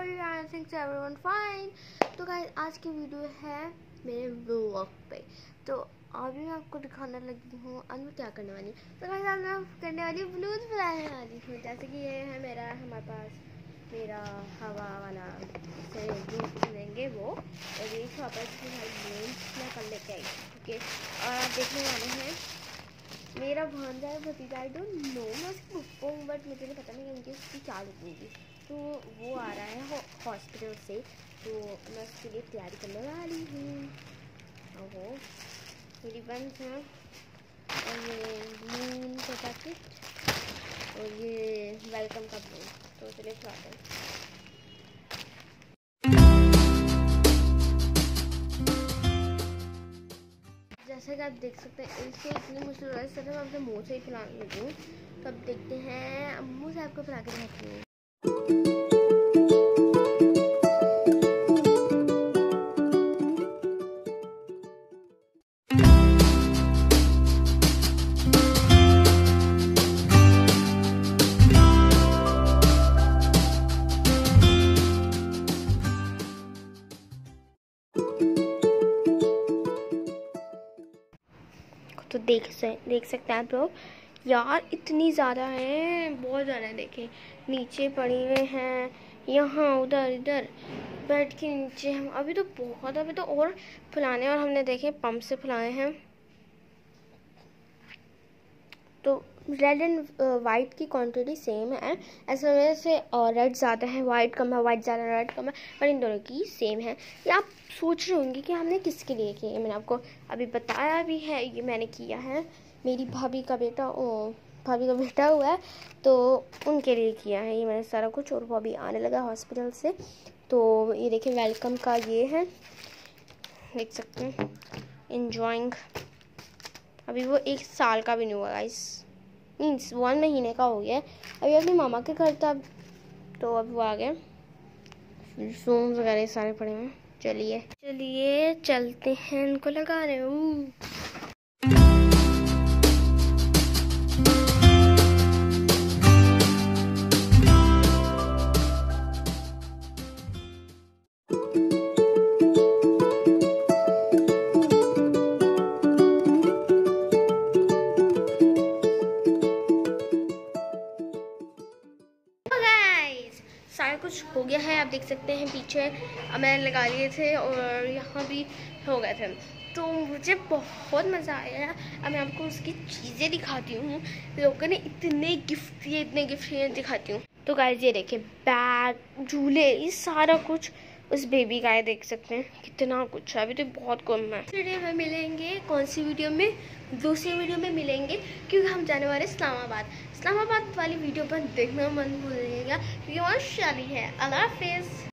you and thanks everyone fine। तो guys आज की वीडियो है मेरे व्लॉग पे। तो अभी मैं आपको दिखाने लगी हूँ आज मैं क्या करने वाली। तो गाइस आज मैं करने वाली ब्लूज बनाने वाली हूँ। जैसे कि ये है हमारे पास मेरा हवा वाला से ब्लूज लेंगे वो, और ये शॉपर से मैं कर लेके आई। ओके, और आप देखने वाले हैं मेरा भांजा है भतीजा। आई डोंट नो, मैं उसकी पप्पा हूँ बट मुझे नहीं पता नहीं उनकी उसकी क्या लगूँगी। तो वो आ रहा है हॉस्पिटल से, तो मैं उसके लिए तैयारी करने वाली हूँ। और वो मेरी बंद है, और ये मून का पैकेट, और ये वेलकम का ब्लू। तो चलिए चलाते हैं। जैसा कि आप देख सकते हैं इससे इतनी मुश्किल हो रहा है, मैं अपने मुँह से ही पिलाने लगी हूँ। तो अब देखते हैं, अम्मू साहब को पिला के रहती हूँ। तो देख सकते हैं आप लोग, यार इतनी ज़्यादा है, बहुत ज़्यादा है। देखें नीचे पड़ी हुए हैं, यहाँ उधर इधर बेड के नीचे हम अभी तो और फुलाने, और हमने देखे पंप से फुलाए हैं। तो रेड एंड वाइट की क्वांटिटी सेम है, ऐसे वजह से रेड ज़्यादा है, वाइट कम है, वाइट ज़्यादा रेड कम है, पर इन दोनों की सेम है। ये आप सोच रहे होंगे कि हमने किसके लिए किया, मैंने आपको अभी बताया भी है। ये मैंने किया है, मेरी भाभी का बेटा हुआ है तो उनके लिए किया है ये मैंने सारा कुछ। और वो अभी आने लगा हॉस्पिटल से। तो ये देखिए वेलकम का ये है, देख सकते हैं एंजॉइंग। अभी वो 1 साल का भी नहीं हुआ गाइस, मीन्स 1 महीने का हो गया। अभी अपने मामा के घर था, तो अब वो आ गया। फोन वगैरह सारे पड़े हैं। चलिए चलते हैं, इनको लगा रहे हूँ। सारा कुछ हो गया है, आप देख सकते हैं पीछे मैंने लगा लिए थे और यहाँ भी हो गए थे। तो मुझे बहुत मज़ा आया। अब मैं आपको उसकी चीज़ें दिखाती हूँ। लोगों ने इतने गिफ्ट दिए, दिखाती हूँ। तो गाइस ये देखिए बैग, झूले, ये सारा कुछ उस बेबी का है। देख सकते हैं कितना कुछ है, अभी तो बहुत कम है। वीडियो में मिलेंगे, कौन सी वीडियो में, दूसरी वीडियो में मिलेंगे, क्योंकि हम जाने वाले इस्लामाबाद वाली वीडियो पर देखना मत भूलिएगा, क्योंकि वहाँ शादी है। अल्लाह हाफिज़।